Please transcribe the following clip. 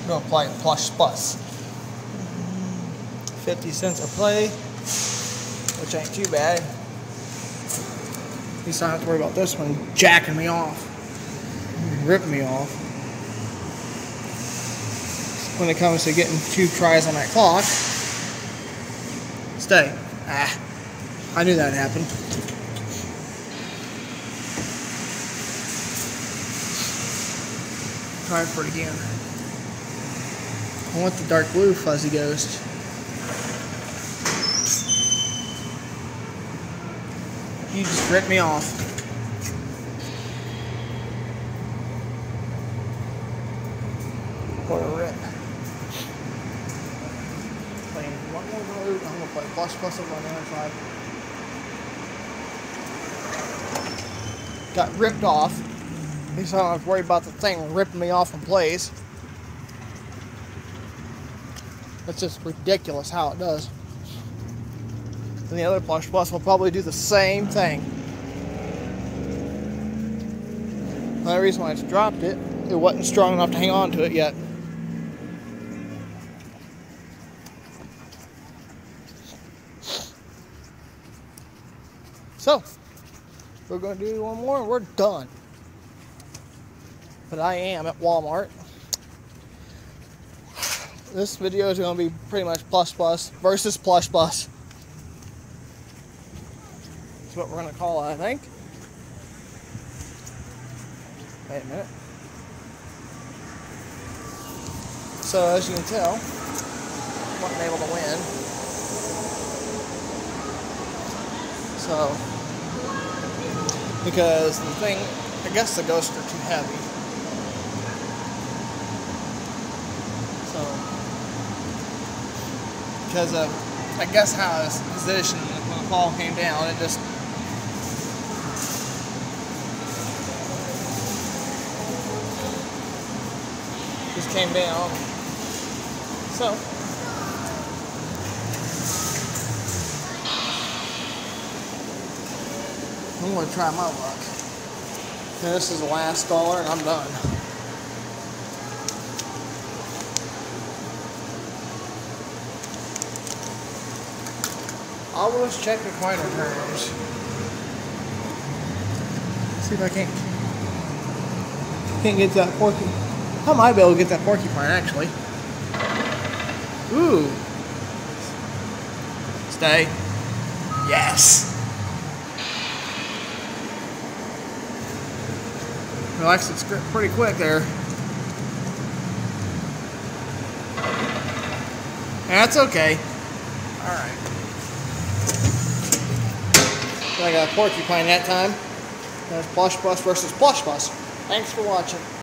I'm going to apply Plush Plus. 50 cents a play, which ain't too bad. At least I don't have to worry about this one jacking me off, ripping me off. When it comes to getting 2 tries on that clock, stay. I knew that'd happen. Try for it again. I want the dark blue fuzzy ghost. You just ripped me off. What a rip. Playing one more mode. I'm going to play Plush Plus over on the other side. Got ripped off. At least I don't have to worry about the thing ripping me off in place. That's just ridiculous how it does. And the other Plush Plus will probably do the same thing. The only reason why it's dropped it, it wasn't strong enough to hang on to it yet. So, we're going to do one more and we're done. But I am at Walmart. This video is going to be pretty much Plush Plus versus Plush Plus. That's what we're going to call it, I think. Wait a minute. So as you can tell, I wasn't able to win. So, because the thing, I guess the ghosts are too heavy. So, because of, I guess how his position when the fall came down, it just came down. So, I'm going to try my luck. And this is the last dollar and I'm done. I will just check the coin returns. See if I can't get that porky. I might be able to get that porcupine actually. Ooh. Stay. Yes. Relax it pretty quick there. That's okay. Alright. I got a porcupine that time. That's Plush Plus versus Plush Plus. Thanks for watching.